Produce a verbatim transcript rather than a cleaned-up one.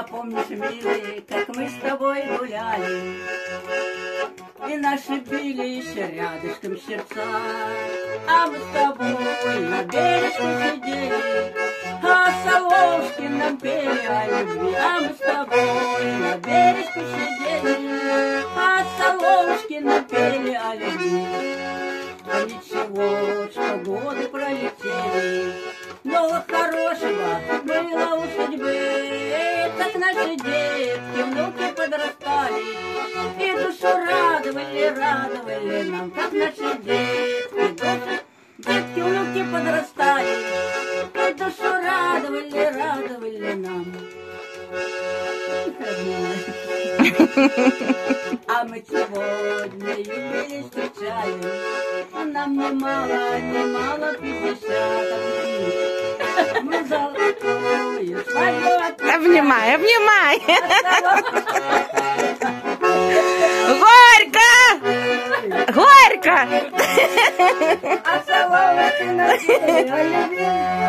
помнишь, милый, как мы с тобой гуляли, и наши били еще рядышком сердца, а мы с тобой на бережку сидели, а соловушки нам пели о любви, а мы с тобой на бережку сидели, а соловушки нам пели о любви. А ничего, что годы пролетели, много хорошего было у судьбы, как наши детки, внуки подрастали, и душу радовали, радовали нам, как наши детки, душу, детки, внуки подрастали, и душу радовали, радовали нам. А мы сегодня юбилей встречаем, нам немало, немало пятьдесят. Мы золотую свадьбу отмечаем. Обнимай, обнимай. Горько! Горько! А соловушки напели о любви.